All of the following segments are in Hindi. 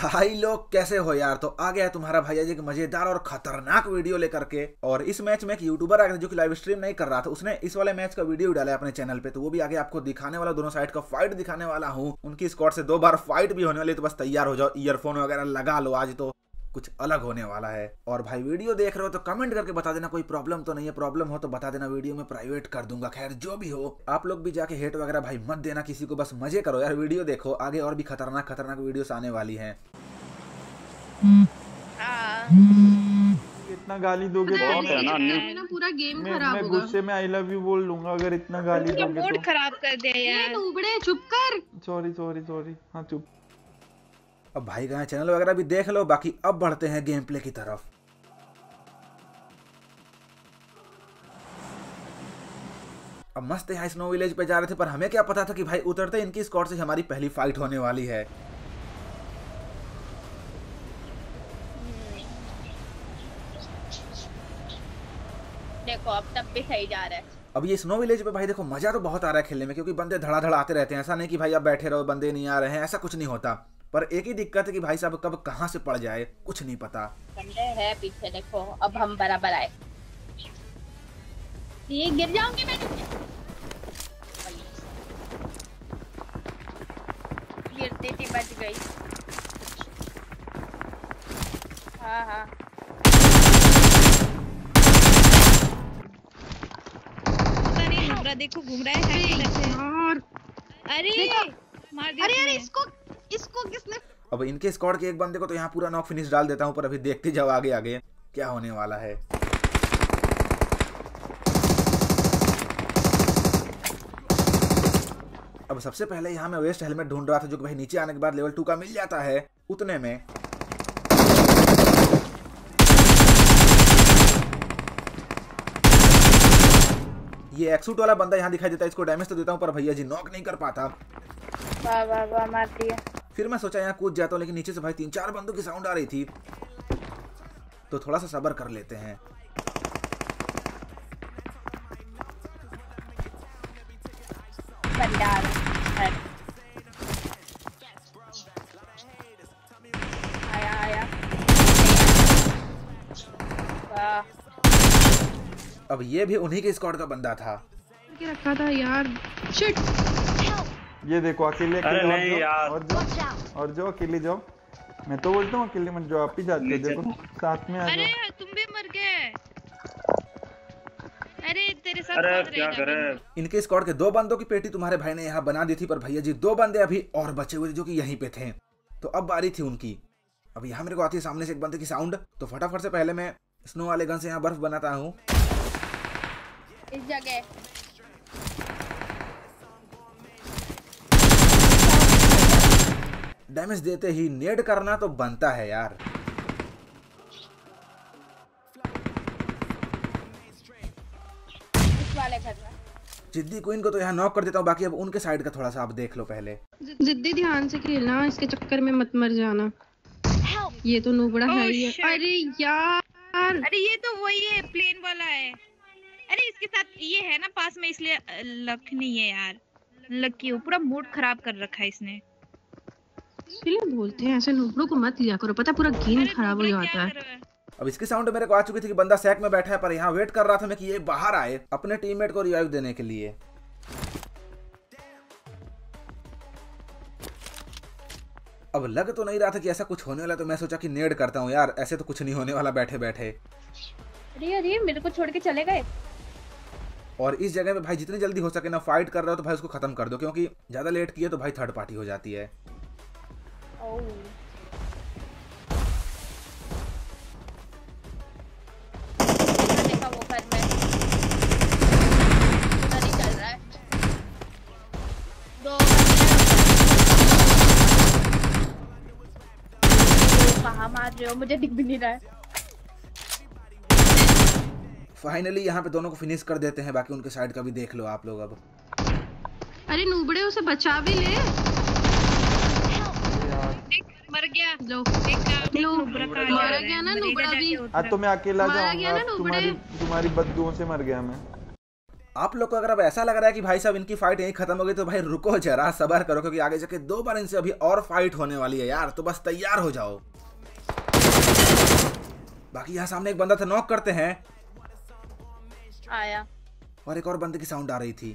भाई लोग कैसे हो यार। तो आ गया है तुम्हारा भाई आज एक मजेदार और खतरनाक वीडियो लेकर के। और इस मैच में एक यूट्यूबर आ गया जो कि लाइव स्ट्रीम नहीं कर रहा था, उसने इस वाले मैच का वीडियो डाला है अपने चैनल पे। तो वो भी आगे आपको दिखाने वाला, दोनों साइड का फाइट दिखाने वाला हूँ। उनकी स्क्वाड से 2 बार फाइट भी होने वाली, तो बस तैयार हो जाओ, ईयरफोन वगैरह लगा लो, आज तो कुछ अलग होने वाला है। और भाई वीडियो देख रहे हो तो कमेंट करके बता देना कोई प्रॉब्लम तो नहीं है, प्रॉब्लम हो तो बता देना, वीडियो में प्राइवेट कर दूंगा। खैर जो भी हो, आप लोग भी जाके हेट वगैरह भाई मत देना किसी को, बस मजे करो यार। वीडियो देखो, आगे और भी खतरनाक खतरनाक वीडियोस आने वाली हैं। इतना गाली दोगे तो ना पूरा गेम खराब होगा। मैं गुस्से में आई लव यू बोल लूंगा अगर इतना गाली दोगे तो। मूड खराब कर दे यार। उबड़े चुप कर। सॉरी हाँ चुप। अब भाई का चैनल वगैरह भी देख लो। बाकी अब बढ़ते हैं गेम प्ले की तरफ। अब मस्त यहाँ स्नो विलेज पे जा रहे थे, पर हमें क्या पता था कि भाई उतरते इनकी स्क्वाड से हमारी पहली फाइट होने वाली है। देखो अब तब भी सही जा रहा है। अब ये स्नो विलेज पे भाई देखो मजा तो बहुत आ रहा है खेलने में, क्योंकि बंदे धड़ाधड़ आते रहते हैं। ऐसा नहीं कि भाई अब बैठे रहो बंदे नहीं आ रहे हैं, ऐसा कुछ नहीं होता। पर एक ही दिक्कत है कि भाई साहब कब कहां से पड़ जाए कुछ नहीं पता। बंदे है पीछे, देखो अब हम बराबर आए। ये गिर जाऊंगी मैं। गिरती थी, बच गई। हाँ देखो घूम रहा है और अरे मार दिया। अरे इसको किसने। अब इनके स्क्वाड के एक बंदे को तो यहाँ पूरा नॉक फिनिश डाल देता हूँ, पर अभी देखते जाओ आगे आगे क्या होने वाला है। अब सबसे पहले यहाँ मैं वेस्ट हेलमेट ढूंढ रहा था, जो कि भाई नीचे आने के बाद लेवल 2 का मिल जाता है। उतने में ये एक्सूट वाला बंदा यहाँ दिखाई देता है। इसको डैमेज तो देता हूँ, पर भैया जी नॉक नहीं कर पाता। वाह मार दिया। फिर मैं सोचा यहाँ कूद जाता हूँ, लेकिन नीचे से भाई 3-4 बंदों की साउंड आ रही थी, तो थोड़ा सा सब्र कर लेते हैं। आया। अब ये भी उन्हीं के स्क्वाड का बंदा था। रखा था यार। शिट। ये देखो अकेले और जो अकेले जाओ। मैं तो बोलता हूँ अकेले मत जाओ, आप ही जाते हो। देखो साथ में आ जाओ। अरे तुम भी मर गए। अरे तेरे साथ क्या करे। इनके स्क्वाड के 2 बंदों की पेटी तुम्हारे भाई ने यहाँ बना दी थी, पर भैया जी 2 बंदे अभी और बचे हुए जो कि यहीं पे थे। तो अब बारी थी उनकी। अब यहाँ मेरे को आती है सामने से एक बंदे की साउंड, तो फटाफट से पहले मैं स्नो वाले गन से यहाँ बर्फ बनाता हूँ इस जगह। डैमेज देते ही नेड करना तो बनता है यार। इस वाले घर में जिद्दी क्वीन को तो यहाँ नॉक कर देता हूँ। बाकी अब उनके साइड का थोड़ा सा आप देख लो पहले। जिद्दी ध्यान से खेलना, इसके चक्कर में मत मर जाना। ये तो नूबड़ा है ही है। अरे यार, अरे ये तो वही है, प्लेन वाला है। अरे इसके साथ ये है ना पास में, इसलिए लक नहीं है यार। लकी हो, पूरा मूड खराब कर रखा है इसने। इसलिए बोलते हैं ऐसे नूबड़ों को मत लिया करो, पता पूरा गेम खराब हो जाता है। अब इसकी साउंड मेरे को आ चुकी थी कि बंदा सैक में बैठा है, पर यहाँ वेट कर रहा था मैं कि ये बाहर आए अपने टीममेट को रिवाइव देने के लिए। अब लग तो नहीं रहा था कि ऐसा कुछ होने वाला, तो मैं सोचा कि नेड करता हूँ यार, ऐसे तो कुछ नहीं होने वाला बैठे बैठे। अरे मेरे को छोड़ के चले गए। और इस जगह पे भाई जितनी जल्दी हो सके ना फाइट कर रहे हो तो भाई उसको खत्म कर दो, क्योंकि ज्यादा लेट किए तो भाई थर्ड पार्टी हो जाती है। देखा वो घर में नहीं चल रहा है। 2 कहाँ मार रहे हो, मुझे दिख भी नहीं रहा है। फाइनली यहाँ पे दोनों को फिनिश कर देते हैं। बाकी उनके साइड का भी देख लो आप लोग अब। अरे नूबड़े उसे बचा भी ले। मर गया। लो मारा गया ना नूबड़ा भी। आज तो मैं अकेला जाऊंगा, तुम्हारी बददुओं से मर गया मैं। आप लोग को अगर अब ऐसा लग रहा है कि भाई साहब इनकी फाइट यहीं खत्म हो गई तो भाई रुको जरा, सब्र करो, क्योंकि आगे जाके 2 बार इनसे अभी और फाइट होने वाली है यार, तो बस तैयार हो जाओ। बाकी यहाँ सामने एक बंदा था, नॉक करते हैं। आया और एक और बंदे की साउंड आ रही थी।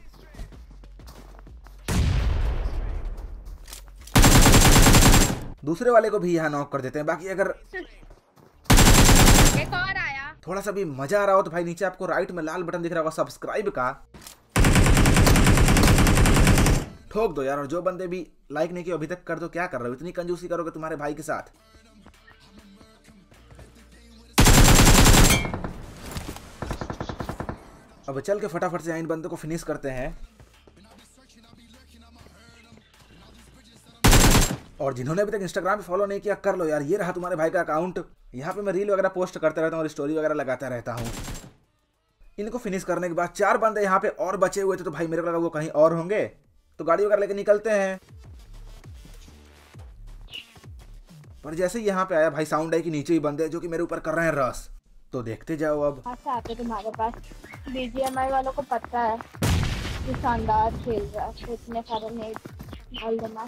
दूसरे वाले को भी यहाँ नॉक कर देते हैं। बाकी अगर एक और आया, थोड़ा सा भी मजा आ रहा हो तो भाई नीचे आपको राइट में लाल बटन दिख रहा होगा सब्सक्राइब का, ठोक दो यार। और जो बंदे भी लाइक नहीं किए अभी तक कर दो, क्या कर रहे हो, इतनी कंजूसी करोगे तुम्हारे भाई के साथ। अब चल के फटाफट से इन बंदों को फिनिश करते हैं। और जिन्होंने अभी तक इंस्टाग्राम पे फॉलो नहीं किया कर लो यार, ये रहा तुम्हारे भाई का अकाउंट। यहाँ पे मैं रील वगैरह पोस्ट करता रहता हूँ और स्टोरी वगैरह लगाता रहता हूँ। इनको फिनिश करने के बाद 4 बंदे यहाँ पे और बचे हुए थे, तो भाई मेरे को लगा वो कहीं और होंगे, तो गाड़ी वगैरह लेके निकलते हैं। पर जैसे ही यहाँ पे आया भाई साउंड आई कि नीचे ही बंदे जो कि मेरे ऊपर कर रहे हैं रस, तो देखते जाओ। अब आते तुम्हारे पास बीजीएमआई वालों को पता है कि शानदार खेल रहा है, तो इतने सारे नेट डाल देना।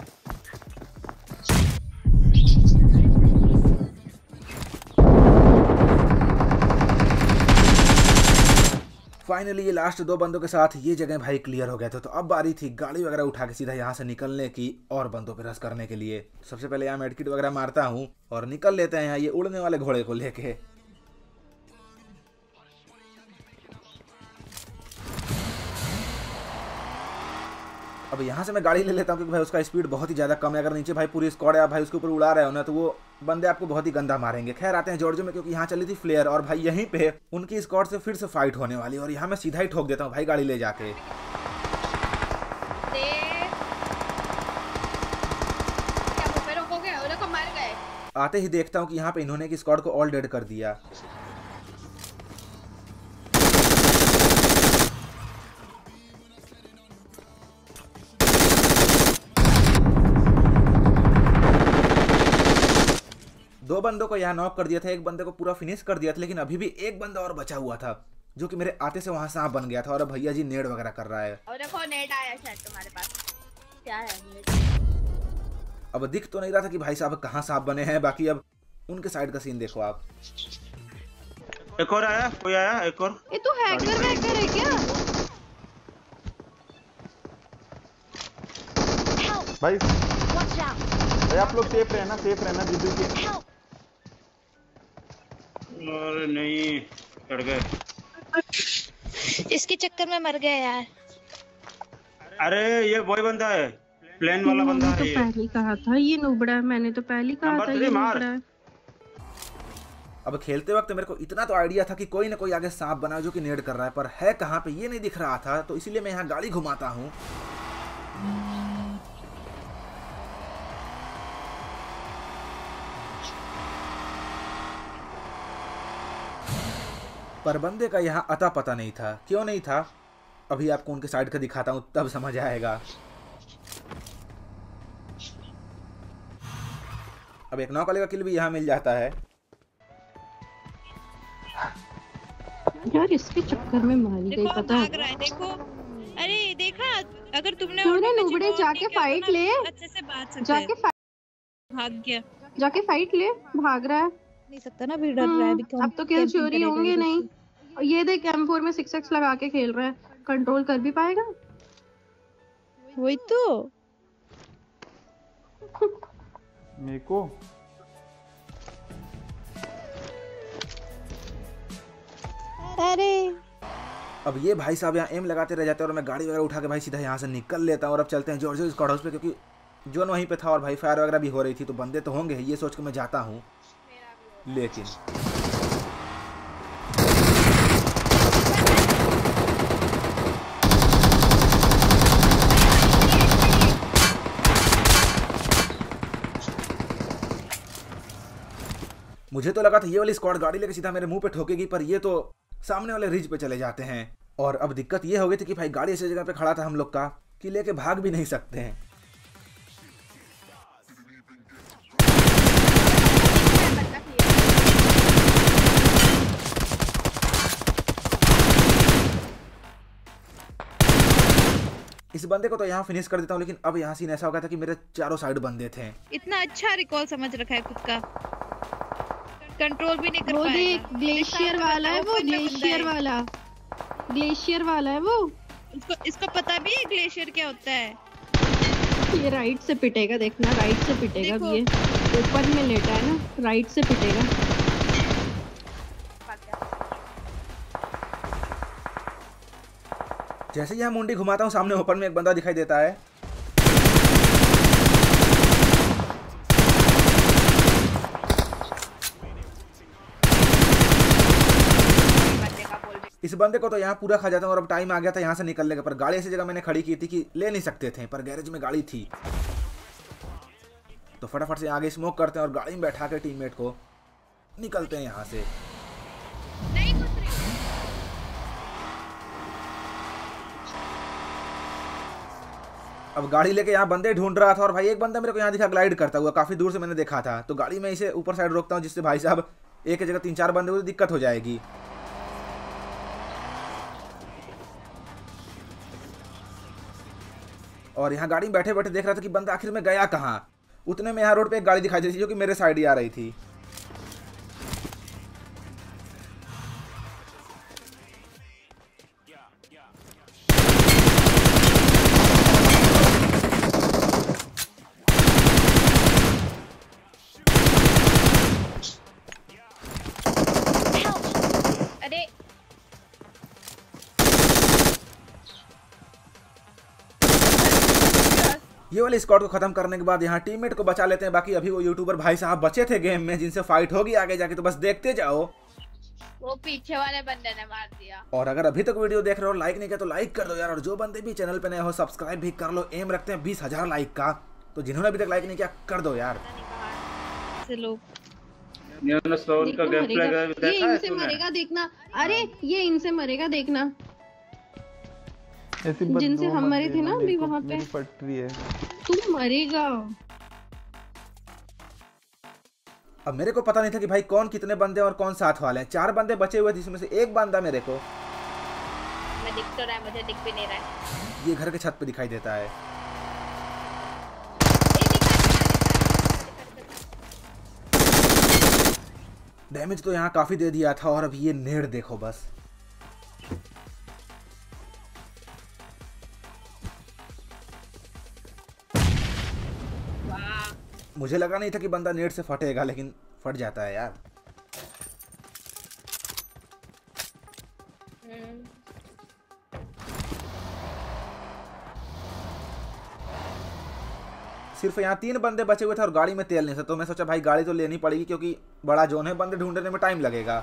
फाइनली ये लास्ट 2 बंदों के साथ ये जगह भाई क्लियर हो गए थे, तो अब बारी थी गाड़ी वगैरह उठा के सीधा यहाँ से निकलने की और बंदों पे रस करने के लिए। सबसे पहले यहाँ मेडकिट वगैरह मारता हूँ और निकल लेते हैं यहाँ ये उड़ने वाले घोड़े को लेके। अब यहाँ से मैं गाड़ी ले लेता हूँ क्योंकि भाई उसका स्पीड बहुत ही ज़्यादा कम है। अगर नीचे भाई पूरी स्क्वाड है भाई उसके ऊपर उड़ा रहे हो ना, तो वो बंदे आपको बहुत ही गंदा मारेंगे। खैर आते हैं जॉर्जो में, क्योंकि यहाँ चली थी फ्लेयर और भाई यहीं पे उनकी स्क्वाड से फिर से फाइट होने वाली है। और यहाँ मैं सीधा ही ठोक देता हूँ भाई गाड़ी ले जाके। आते ही देखता हूँ कि यहाँ पे इन्होंने एक स्क्वाड को ऑल डेड कर दिया। दो बंदों को यहाँ नॉक कर दिया था, एक बंदे को पूरा फिनिश कर दिया था, लेकिन अभी भी एक बंदा और बचा हुआ था जो कि मेरे आते से वहां सांप बन गया था। और अब भैया जी नेड वगैरह कर रहा है। और देखो नेट आया शायद तुम्हारे पास, क्या है नेट? अब दिख तो नहीं रहा था कि भाई साहब कहाँ सांप बने हैं। बाकी अब उनके साइड का सीन देखो आप। एक और आया, कोई आया एक और। ये तो हैकर है क्या? भाई भाई आप लोग सेफ रहना जीजू के। और नहीं चढ़ गए, इसके चक्कर में मर गया यार। अरे ये वही बंदा है, प्लेन वाला बंदा है। तो पहले ही कहा था ये नुबड़ा है, मैंने तो पहले ही कहा था ये नुबड़ा है। अब खेलते वक्त मेरे को इतना तो आइडिया था कि कोई ना कोई आगे सांप बना जो कि नेड कर रहा है, पर है कहाँ पे ये नहीं दिख रहा था, तो इसीलिए मैं यहाँ गाड़ी घुमाता हूँ। पर बंदे का यहाँ अता पता नहीं था। क्यों नहीं था अभी आपको उनके साइड का दिखाता हूँ, तब समझ आएगा। अब एक नॉक वाले का किल भी यहाँ मिल जाता है। यार इसके चक्कर में मारी गई, पता है? देखो, अरे देखा, अगर तुमने नुबड़े जाके फाइट ले, अच्छे से बात सकते, जाके भाग गया, जाके फाइट ले, भाग रहा है नहीं सकता ना, भी डर रहा है। अब तो किल चोरी होंगे नहीं। ये देख M4 में 6x लगा के खेल रहा है, कंट्रोल कर भी पाएगा? वही तो मेरे को अरे अब ये भाई साहब यहाँ एम लगाते रह जाते हैं और मैं गाड़ी वगैरह उठा के भाई सीधा यहाँ से निकल लेता हूँ। और अब चलते हैं जॉर्जो स्क्वाड हाउस पे, क्योंकि जोन वहीं पे था और भाई फायर वगैरह भी हो रही थी, तो बंदे तो होंगे ये सोच के मैं जाता हूँ। लेकिन मुझे तो लगा था ये वाली स्क्वाड गाड़ी लेके सीधा मेरे मुंह पे ठोकेगी, पर ये तो सामने वाले रिज पे चले जाते हैं। और अब दिक्कत ये हो गई थी कि भाई गाड़ी ऐसी जगह पे खड़ा था हम लोग का कि लेके भाग भी नहीं सकते हैं। इस बंदे को तो यहाँ फिनिश कर देता हूँ, लेकिन अब यहाँ सीन ऐसा हो गया था कि मेरे चारों साइड बंदे थे। इतना अच्छा रिकॉल समझ रखा है खुद का, कंट्रोल भी नहीं कर पाएगा। वो ग्लेशियर वाला है, वो ग्लेशियर वाला है वो। इसको पता भी है ग्लेशियर क्या होता है। ये राइट से पिटेगा, देखना राइट से पिटेगा। ये ऊपर में लेटा है ना, राइट से पिटेगा। जैसे ही यहाँ मुंडी घुमाता हूँ, सामने ओपन में एक बंदा दिखाई देता है। इस बंदे को तो यहाँ पूरा खा जाता हूँ और अब टाइम आ गया था यहाँ से निकलने का। पर गाड़ी ऐसी जगह मैंने खड़ी की थी कि ले नहीं सकते थे, पर गैरेज में गाड़ी थी तो फटाफट से आगे स्मोक करते हैं और गाड़ी में बैठा के टीममेट को निकलते हैं यहाँ से। अब गाड़ी लेके यहाँ बंदे ढूंढ रहा था और भाई एक बंदा मेरे को यहाँ दिखा ग्लाइड करता हुआ, काफी दूर से मैंने देखा था। तो गाड़ी में इसे ऊपर साइड रोकता हूँ जिससे भाई साहब एक जगह 3-4 बंदे को दिक्कत हो जाएगी। और यहाँ गाड़ी में बैठे बैठे देख रहा था कि बंदा आखिर में गया कहाँ। उतने में यहाँ रोड पे एक गाड़ी दिखाई दी थी जो कि मेरे साइड ही आ रही थी। ये वाले स्क्वाड को खत्म करने के बाद यहाँ टीममेट को बचा लेते हैं। बाकी अभी वो यूट्यूबर भाई साहब बचे थे गेम में, जिनसे फाइट होगी आगे जाके, तो बस देखते जाओ। वो पीछे वाले बंदे ने मार दिया। और अगर अभी तक वीडियो देख रहे हो लाइक नहीं किया तो लाइक कर दो यार। और जो बंदे भी चैनल पे नए हो सब्सक्राइब भी कर लो। एम रखते हैं 20,000 लाइक का, तो जिन्होंने अभी तक लाइक नहीं किया कर दो यार। ये इनसे मरेगा देखना। अरे ये इनसे मरेगा देखना, जिनसे हम मरे थे ना अभी वहाँ पे। पटरी है, तू मरेगा। अब मेरे को पता नहीं था कि भाई कौन कितने बंदे और कौन साथ वाले हैं। 4 बंदे बचे हुए थे, जिसमें से एक बंदा मेरे को मैं दिख तो रहा है, मुझे दिख भी नहीं रहा है। ये घर के छत पे दिखाई देता है। डैमेज तो यहाँ काफी दे दिया था। और अब ये नेड़ देखो बस, मुझे लगा नहीं था कि बंदा नेट से फटेगा, लेकिन फट जाता है यार। सिर्फ यहाँ 3 बंदे बचे हुए थे और गाड़ी में तेल नहीं था, तो मैं सोचा भाई गाड़ी तो लेनी पड़ेगी क्योंकि बड़ा जोन है, बंदे ढूंढने में टाइम लगेगा।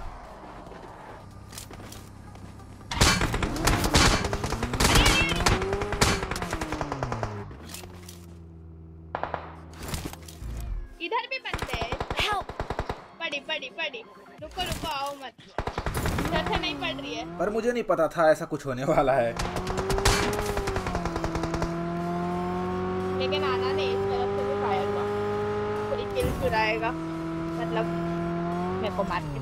इधर भी बंदे हैं। पड़ी रुको आओ मत, इधर से नहीं पड़ रही है। पर मुझे नहीं पता था ऐसा कुछ होने वाला है। लेकिन आना नहीं, इस तरफ से भी फायर हुआ, कोई किल चुराएगा मतलब मेरे को मार के।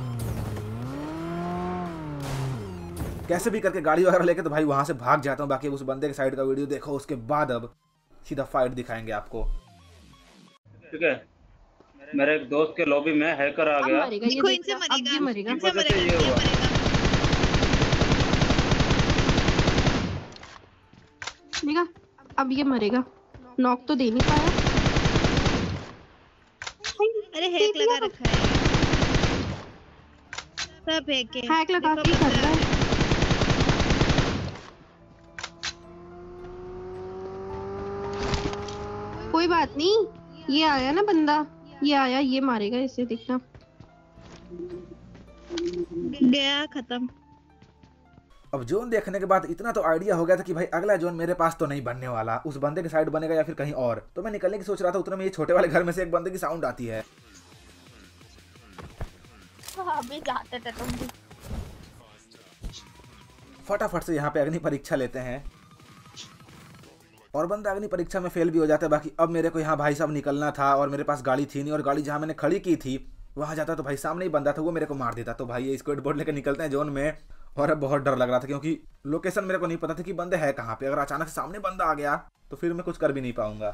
कैसे भी करके गाड़ी वगैरह लेके तो भाई वहां से भाग जाता हूँ। बाकी उस बंदे के साइड का वीडियो देखो, उसके बाद अब सीधा फाइट दिखाएंगे आपको। ठीक है, मेरे एक दोस्त के लॉबी में हैकर आ गया। देखो इनसे मरेगा। देखा, अब ये मरेगा। नॉक तो दे नहीं पाया। अरे हैक लगा रखा है, सब हैक लगा के कर रहा है। कोई बात नहीं, ये आया ना बंदा, ये आया, ये मारेगा इसे, देखना। गया खत्म। अब जोन देखने के बाद इतना तो आइडिया हो गया था कि भाई अगला जोन मेरे पास तो नहीं बनने वाला, उस बंदे के साइड बनेगा या फिर कहीं और। तो मैं निकलने की सोच रहा था, उतने में ये छोटे वाले घर में से एक बंदे की साउंड आती है। अभी जाते थे तुम भी। फटाफट से यहाँ पे अग्नि परीक्षा लेते हैं और बंदा अग्नि परीक्षा में फेल भी हो जाता है। बाकी अब मेरे को यहाँ भाई साहब निकलना था और मेरे पास गाड़ी थी नहीं, और गाड़ी जहाँ मैंने खड़ी की थी वहां जाता तो भाई सामने ही बंदा था, वो मेरे को मार देता। तो भाई ये स्क्वाड बोर्ड लेकर निकलते हैं जोन में और अब बहुत डर लग रहा था क्योंकि लोकेशन मेरे को नहीं पता था कि बंदे है कहाँ पे। अगर अचानक से सामने बंदा आ गया तो फिर मैं कुछ कर भी नहीं पाऊंगा।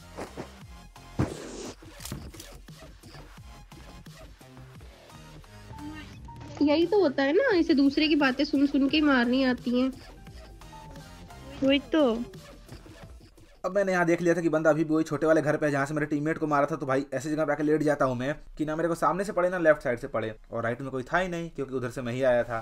यही तो होता है ना, इसे दूसरे की बातें सुन सुन के मारनी आती हैं। वही तो। अब मैंने यहाँ देख लिया था कि बंदा अभी भी वही छोटे वाले घर पे है जहाँ से मेरे टीममेट को मारा था। तो भाई ऐसी जगह पे आके लेट जाता हूँ मैं कि ना मेरे को सामने से पड़े ना लेफ्ट साइड से पड़े, और राइट में कोई था ही नहीं क्योंकि उधर से मैं ही आया था।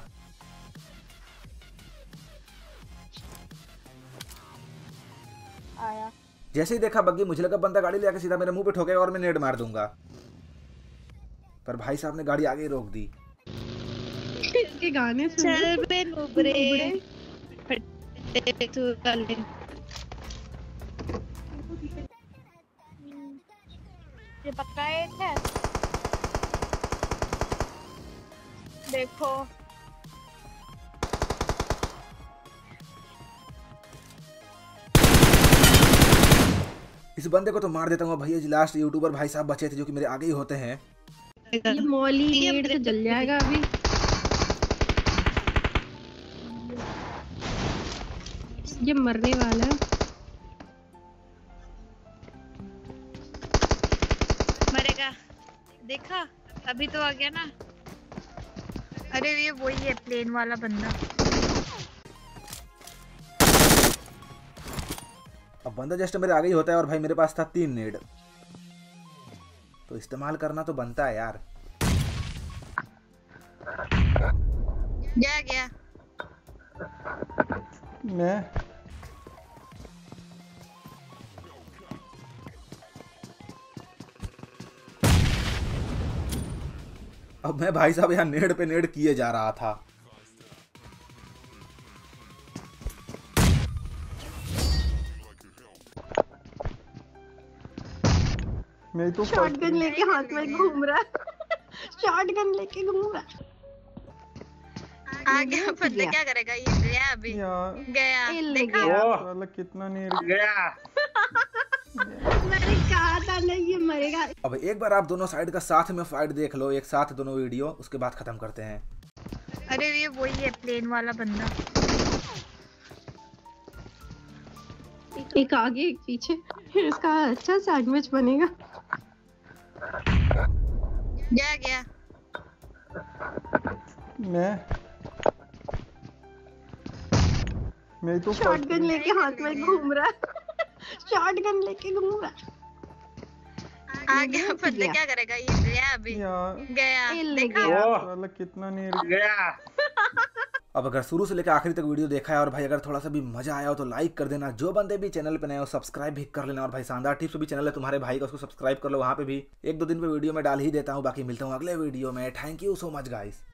आया जैसे ही देखा बग्गी, मुझे लगा बंदा गाड़ी ले आके सीधा मेरे मुंह पे ठोकेगा और मैं नेड मार दूंगा, पर भाई साहब ने गाड़ी आगे ही रोक दी। के गाने चल बे नुबरे फटे तू काले। ये पक्का एक है, देखो इस बंदे को तो मार देता हूँ भैया जी। लास्ट यूट्यूबर भाई साहब बचे थे जो कि मेरे आगे ही होते हैं। ये मौली नेड से जल जाएगा अभी। ये मरने वाला है। मरेगा, देखा अभी तो आ गया ना। अरे ये वही है प्लेन वाला बंदा। अब बंदा जस्ट मेरे आगे ही होता है और भाई मेरे पास था 3 नेड, तो इस्तेमाल करना तो बनता है यार। गया मैं अब मैं भाई साहब यहाँ नेड पे नेड किए जा रहा था। मैं तो शॉटगन लेके हाथ में घूम रहा है। शॉटगन लेके घूम रहा है। आ गया बंदा, क्या करेगा ये? गया अभी, यार गया देखा। साला कितना नहीं गया। मैंने कहा था ना ये मरेगा। अब एक बार आप दोनों साइड का साथ में फाइट देख लो, एक साथ दोनों वीडियो, उसके बाद खत्म करते हैं। अरे ये वही है प्लेन वाला बंदा। एक आगे एक पीछे, फिर इसका अच्छा सैंडविच बनेगा। गया मैं तो शॉटगन लेके हाथ में घूम रहा है। शॉटगन लेके घूम रहा है। आ गया बंदा, क्या करेगा ये? गया अभी, यार गया देखा। साला कितना नहीं गया। अब अगर शुरू से लेकर आखिरी तक वीडियो देखा है और भाई अगर थोड़ा सा भी मजा आया हो तो लाइक कर देना। जो बंदे भी चैनल पे नए हो सब्सक्राइब भी कर लेना। और भाई शानदार टिप्स भी चैनल है तुम्हारे भाई का, उसको सब्सक्राइब कर लो। वहाँ पे भी 1-2 दिन पे वीडियो में डाल ही देता हूँ। बाकी मिलता हूँ अगले वीडियो में। Thank you so much guys.